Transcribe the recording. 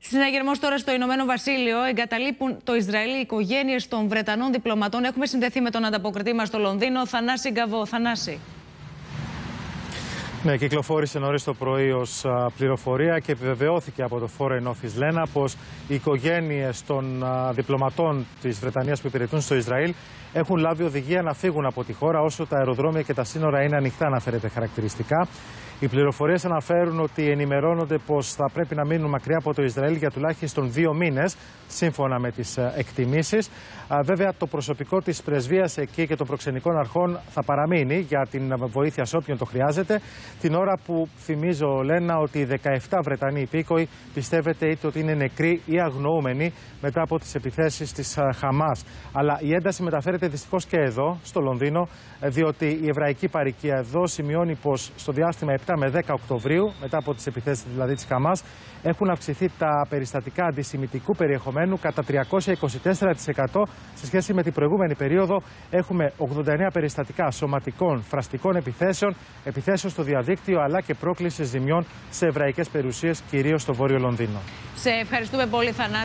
Συναγερμός τώρα στο Ηνωμένο Βασίλειο. Εγκαταλείπουν το Ισραήλ οι οικογένειες των Βρετανών διπλωματών. Έχουμε συνδεθεί με τον ανταποκριτή μας στο Λονδίνο, Θανάση Γκαβό. Θανάση. Ναι, κυκλοφόρησε νωρίς το πρωί ως πληροφορία και επιβεβαιώθηκε από το Foreign Office Λένα πως οι οικογένειες των διπλωματών της Βρετανίας που υπηρετούν στο Ισραήλ έχουν λάβει οδηγία να φύγουν από τη χώρα όσο τα αεροδρόμια και τα σύνορα είναι ανοιχτά, αναφέρεται χαρακτηριστικά. Οι πληροφορίες αναφέρουν ότι ενημερώνονται πως θα πρέπει να μείνουν μακριά από το Ισραήλ για τουλάχιστον 2 μήνες, σύμφωνα με τις εκτιμήσεις. Βέβαια, το προσωπικό της πρεσβείας εκεί και των προξενικών αρχών θα παραμείνει για την βοήθεια σε όποιον το χρειάζεται. Την ώρα που θυμίζω, Λένα, ότι οι 17 Βρετανοί υπήκοοι πιστεύετε είτε ότι είναι νεκροί ή αγνοούμενοι μετά από τις επιθέσεις της Χαμάς. Αλλά η ένταση μεταφέρεται δυστυχώς και εδώ, στο Λονδίνο, διότι η εβραϊκή παροικία εδώ σημειώνει πως στο διάστημα 7 με 10 Οκτωβρίου, μετά από τις επιθέσεις δηλαδή της Χαμάς, έχουν αυξηθεί τα περιστατικά αντισημιτικού περιεχομένου κατά 324% σε σχέση με την προηγούμενη περίοδο. Έχουμε 89 περιστατικά σωματικών, φραστικών επιθέσεων, επιθέσεων στο διαδίκτυο, αλλά και πρόκληση ζημιών σε εβραϊκές περιουσίες, κυρίως στο Βόρειο Λονδίνο. Σε ευχαριστούμε πολύ, Θανάση.